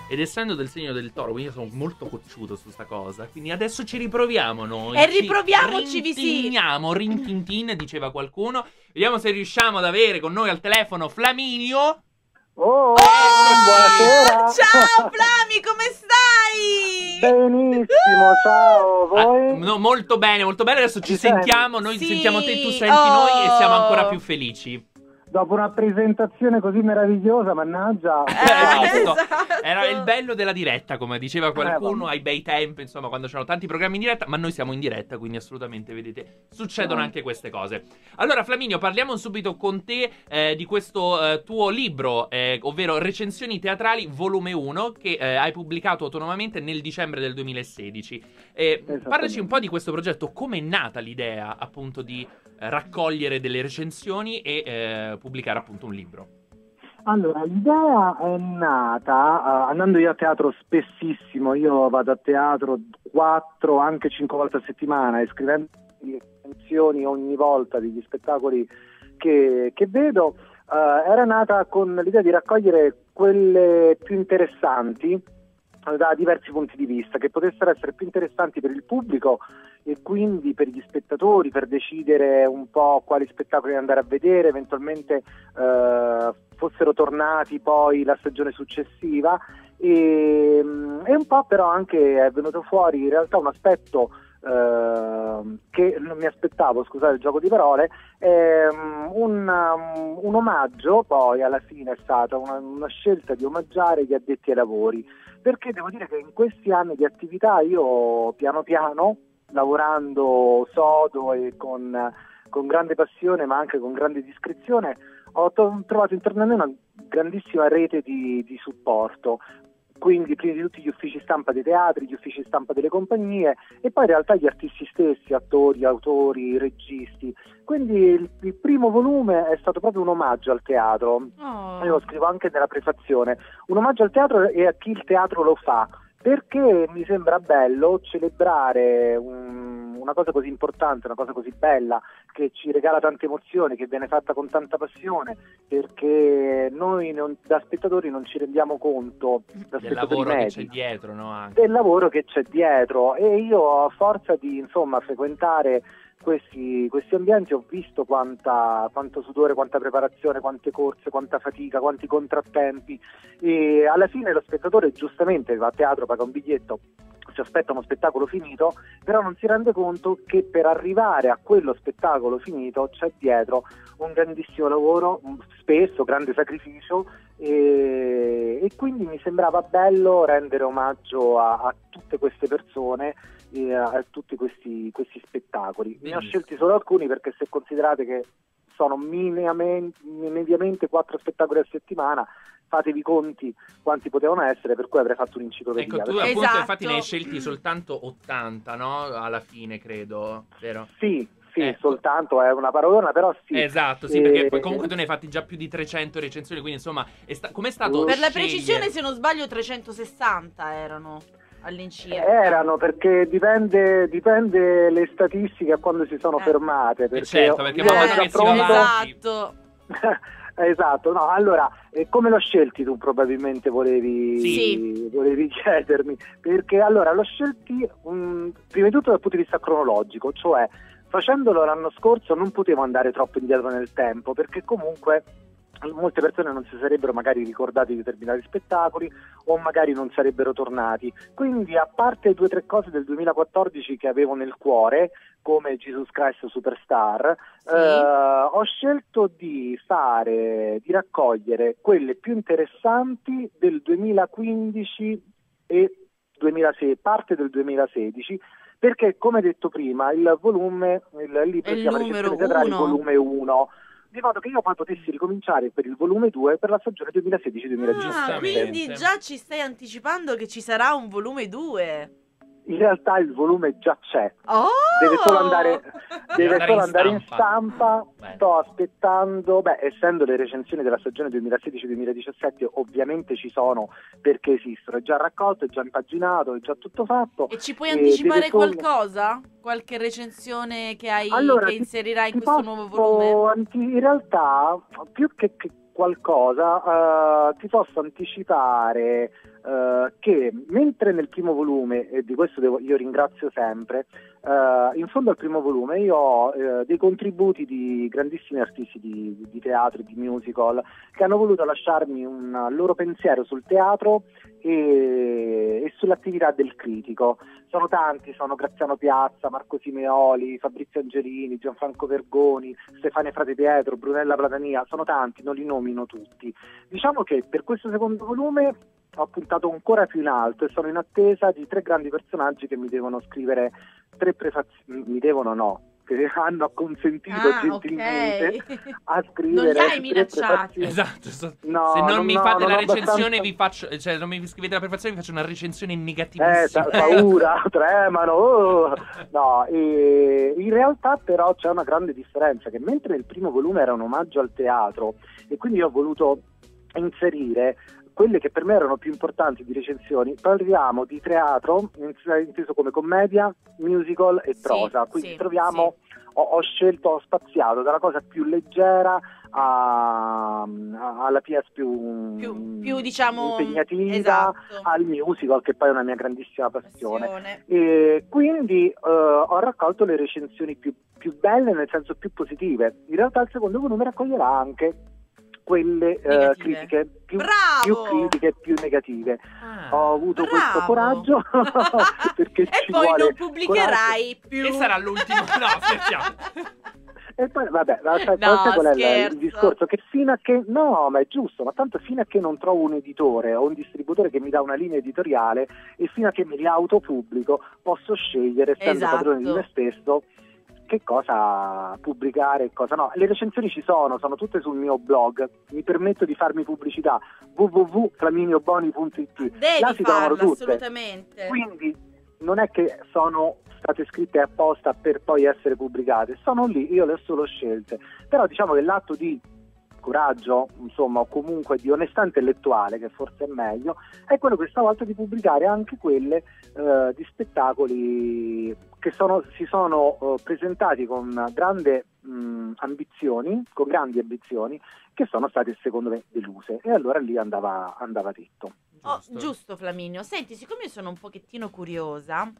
ed essendo del segno del Toro, quindi io sono molto cocciuto su sta cosa, quindi adesso ci riproviamo noi. E riproviamoci, Rintiniamo, rintintin, diceva qualcuno. Vediamo se riusciamo ad avere con noi al telefono Flaminio. Oh, Ciao buonasera. Flami, come stai? Benissimo, ciao, voi? No, molto bene, molto bene. Adesso ci sentiamo, noi Sì. sentiamo te, tu senti noi e siamo ancora più felici. Dopo una presentazione così meravigliosa, mannaggia. Visto? Esatto. Era il bello della diretta, come diceva qualcuno, ai bei tempi, insomma, quando c'erano tanti programmi in diretta, ma noi siamo in diretta, quindi assolutamente, vedete, succedono anche queste cose. Allora, Flaminio, parliamo subito con te di questo tuo libro, ovvero Recensioni teatrali, volume 1, che hai pubblicato autonomamente nel dicembre del 2016. Parlaci un po' di questo progetto, come è nata l'idea, appunto, di raccogliere delle recensioni e pubblicare appunto un libro. Allora, l'idea è nata andando io a teatro spessissimo. Io vado a teatro 4, anche 5 volte a settimana, e scrivendo recensioni ogni volta degli spettacoli che vedo. Era nata con l'idea di raccogliere quelle più interessanti da diversi punti di vista, che potessero essere più interessanti per il pubblico e quindi per gli spettatori, per decidere un po' quali spettacoli andare a vedere, eventualmente fossero tornati poi la stagione successiva, e un po' però anche è venuto fuori in realtà un aspetto che non mi aspettavo, scusate il gioco di parole, un omaggio. Poi alla fine è stata una scelta di omaggiare gli addetti ai lavori, perché devo dire che in questi anni di attività io piano piano, lavorando sodo e con grande passione ma anche con grande discrezione, ho trovato intorno a me una grandissima rete di supporto. Quindi prima di tutti gli uffici stampa dei teatri, gli uffici stampa delle compagnie, e poi in realtà gli artisti stessi, attori, autori, registi. Quindi il primo volume è stato proprio un omaggio al teatro. Io lo scrivo anche nella prefazione, un omaggio al teatro e a chi il teatro lo fa, perché mi sembra bello celebrare una cosa così importante, una cosa così bella, che ci regala tante emozioni, che viene fatta con tanta passione, perché noi da spettatori non ci rendiamo conto del lavoro che c'è dietro, no? Anche. Del lavoro che c'è dietro. E io, a forza di frequentare questi ambienti, ho visto quanto sudore, quanta preparazione, quante corse, quanta fatica, quanti contrattempi, e alla fine lo spettatore giustamente va a teatro, paga un biglietto, si aspetta uno spettacolo finito, però non si rende conto che per arrivare a quello spettacolo finito c'è dietro un grandissimo lavoro, spesso grande sacrificio, e quindi mi sembrava bello rendere omaggio a tutte queste persone e a tutti questi spettacoli. Ne ho scelti solo alcuni, perché se considerate che sono mediamente 4 spettacoli a settimana, fatevi conti quanti potevano essere, per cui avrei fatto un'enciclopedia. Ecco, tu appunto infatti ne hai scelti soltanto 80, no? Alla fine, credo, vero? Sì, soltanto è una parolona, però sì. Esatto, sì, perché poi comunque tu ne hai fatti già più di 300 recensioni, quindi insomma, com'è stato per la scegliere? precisione, se non sbaglio, 360 erano all'incirca. Erano, perché dipende le statistiche a quando si sono fermate, perché certo, perché man mano che si va avanti. Esatto. Esatto, no, allora, come l'ho scelti tu, probabilmente volevi chiedermi, perché allora l'ho scelti prima di tutto dal punto di vista cronologico, cioè facendolo l'anno scorso non potevo andare troppo indietro nel tempo, perché comunque molte persone non si sarebbero magari ricordati di determinati spettacoli, o magari non sarebbero tornati. Quindi, a parte 2 o 3 cose del 2014 che avevo nel cuore, come Jesus Christ Superstar, ho scelto di raccogliere quelle più interessanti del 2015 e parte del 2016, perché, come detto prima, il libro si chiama Recensioni teatrali volume 1, di modo che io poi potessi ricominciare per il volume 2 per la stagione 2016-2017. Quindi già ci stai anticipando che ci sarà un volume 2. In realtà il volume già c'è, deve solo andare in stampa. Sto aspettando, essendo le recensioni della stagione 2016-2017 ovviamente ci sono, perché esistono, è già raccolto, è già impaginato, è già tutto fatto. E ci puoi anticipare qualcosa? Qualche recensione che inserirai in questo nuovo volume? In realtà, più che qualcosa, ti posso anticipare che mentre nel primo volume, e di questo io ringrazio sempre, in fondo al primo volume io ho dei contributi di grandissimi artisti di teatro e di musical che hanno voluto lasciarmi un loro pensiero sul teatro e sull'attività del critico. Sono tanti, sono Graziano Piazza, Marco Simeoli, Fabrizio Angelini, Gianfranco Vergoni, Stefania Frate Pietro, Brunella Platania, sono tanti, non li nomino tutti. Diciamo che per questo secondo volume ho puntato ancora più in alto e sono in attesa di 3 grandi personaggi che mi devono scrivere 3 prefazioni, che hanno consentito gentilmente a scrivere. Non li hai minacciati. Esatto. No, se non mi fate la recensione abbastanza... vi faccio, cioè non mi scrivete la prefazione vi faccio una recensione negativissima. Paura, tremano. No, e in realtà però c'è una grande differenza, che mentre nel primo volume era un omaggio al teatro e quindi io ho voluto inserire quelle che per me erano più importanti di recensioni, parliamo di teatro inteso come commedia, musical e prosa, quindi troviamo, ho spaziato dalla cosa più leggera alla pièce più diciamo impegnativa, esatto, al musical, che poi è una mia grandissima passione. E quindi ho raccolto le recensioni più belle, nel senso più positive. In realtà il secondo volume raccoglierà anche quelle critiche più critiche e più negative. Ho avuto questo coraggio perché e ci poi vuole non pubblicherai più. E sarà l'ultimo. No, scherziamo. E poi vabbè, qual è il discorso? Che fino a che ma è giusto, ma tanto fino a che non trovo un editore o un distributore che mi dà una linea editoriale e fino a che mi riautopubblico posso scegliere, essendo padrone di me stesso, che cosa pubblicare e cosa no. Le recensioni ci sono tutte sul mio blog, mi permetto di farmi pubblicità, www.flaminioboni.it. Là si trovano tutte, assolutamente. Quindi non è che sono state scritte apposta per poi essere pubblicate, sono lì, io le ho solo scelte. Però diciamo che l'atto di coraggio, insomma, o comunque di onestà intellettuale, che forse è meglio, è quello questa volta di pubblicare anche quelle di spettacoli che si sono presentati con grandi ambizioni, che sono state secondo me deluse, e allora lì andava detto. Giusto Flaminio. Senti, siccome io sono un pochettino curiosa,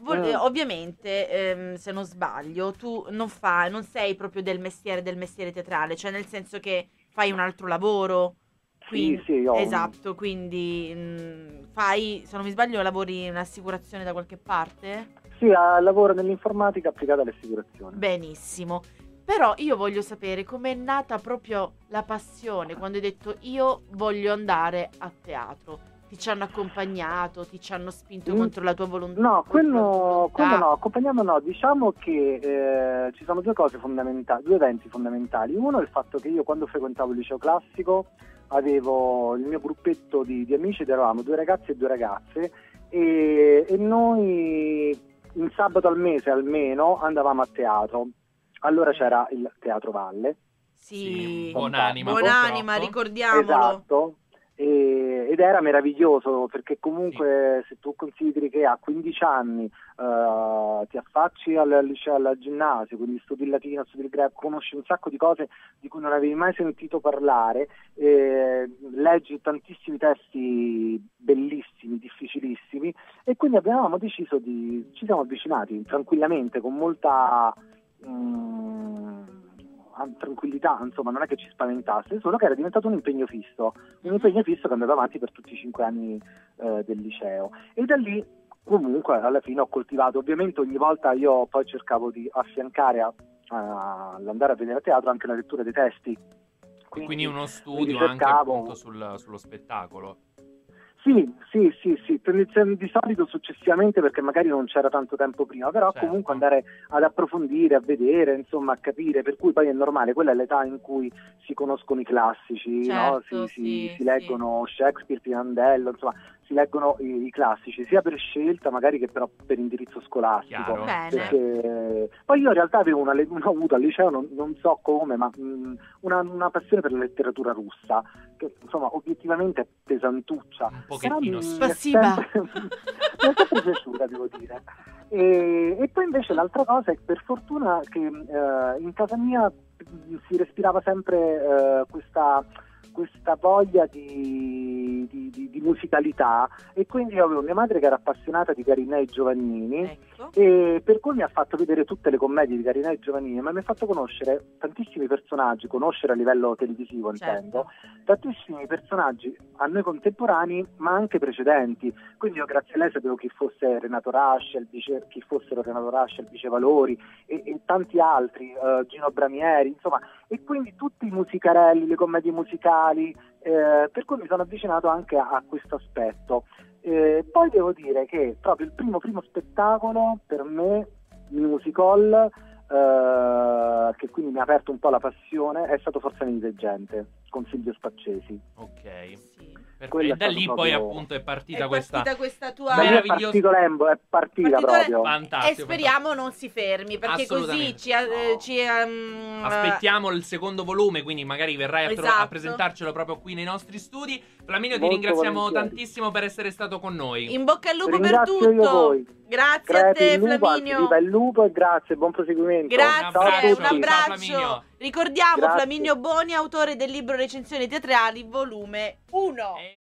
ovviamente se non sbaglio tu non sei proprio del mestiere teatrale, cioè nel senso che fai un altro lavoro. Quindi, sì, esatto, quindi fai, se non mi sbaglio, lavori in assicurazione da qualche parte? Sì, lavoro nell'informatica applicata alle assicurazioni. Benissimo. Però io voglio sapere com'è nata proprio la passione quando hai detto io voglio andare a teatro. Ti ci hanno accompagnato, ti ci hanno spinto contro la tua volontà? No, quello no, accompagnato no. Diciamo che ci sono due eventi fondamentali. Uno è il fatto che io, quando frequentavo il liceo classico, avevo il mio gruppetto di amici ed eravamo 2 ragazzi e 2 ragazze e noi un sabato al mese almeno andavamo a teatro. Allora c'era il Teatro Valle. Sì, buonanima, ricordiamolo. Esatto. Ed era meraviglioso, perché comunque se tu consideri che a 15 anni ti affacci al liceo, al ginnasio, quindi studi il latino, studi il greco, conosci un sacco di cose di cui non avevi mai sentito parlare, leggi tantissimi testi bellissimi, difficilissimi, e quindi abbiamo deciso ci siamo avvicinati tranquillamente, con molta tranquillità, insomma, non è che ci spaventasse, solo che era diventato un impegno fisso che andava avanti per tutti i 5 anni del liceo, e da lì comunque alla fine ho coltivato. Ovviamente ogni volta io poi cercavo di affiancare all'andare a vedere a teatro anche la lettura dei testi, quindi uno studio anche appunto sullo spettacolo. Sì, di solito successivamente, perché magari non c'era tanto tempo prima, però comunque andare ad approfondire, a vedere, insomma, a capire, per cui poi è normale, quella è l'età in cui si conoscono i classici, certo, no? Si leggono Shakespeare, Pirandello, insomma, si leggono i classici, sia per scelta magari che però per indirizzo scolastico. Perché poi io in realtà avevo avuto al liceo, non so come, ma una passione per la letteratura russa, che insomma obiettivamente è pesantuccia. Un pochettino passiva. Mi è sempre piaciuta, devo dire. E poi invece l'altra cosa è, per fortuna, che in casa mia si respirava sempre questa questa voglia di musicalità, e quindi io avevo mia madre che era appassionata di Garinei Giovannini, Ecco. e per cui mi ha fatto vedere tutte le commedie di Garinei Giovannini, ma mi ha fatto conoscere tantissimi personaggi, conoscere a livello televisivo intendo, tantissimi personaggi a noi contemporanei ma anche precedenti, quindi io grazie a lei sapevo chi fosse Renato Rascel, chi fossero Renato Rascel, Vice Valori e tanti altri, Gino Bramieri, insomma, e quindi tutti i musicarelli, le commedie musicali, per cui mi sono avvicinato anche a questo aspetto. Poi devo dire che proprio il primo spettacolo per me, il musical, che quindi mi ha aperto un po' la passione, è stato Forza Intelligente con Silvio Spaccesi. Ok. Sì. E da lì poi appunto è partita questa tua Da lì è meravigliosa... partito Lembo, è partita proprio. Fantastico. E speriamo non si fermi, perché così aspettiamo il secondo volume, quindi magari verrai a Esatto. presentarcelo proprio qui nei nostri studi. Flaminio, ti Molto ringraziamo volentieri. tantissimo per essere stato con noi. in bocca al lupo per Ringrazio io tutto. voi. Grazie a te, il lupo, Flaminio. viva il lupo, e grazie, buon proseguimento. Ciao a Grazie, tutti. un abbraccio. Ciao, Flaminio. Ricordiamo Grazie. Flaminio Boni, autore del libro Recensioni teatrali, volume 1.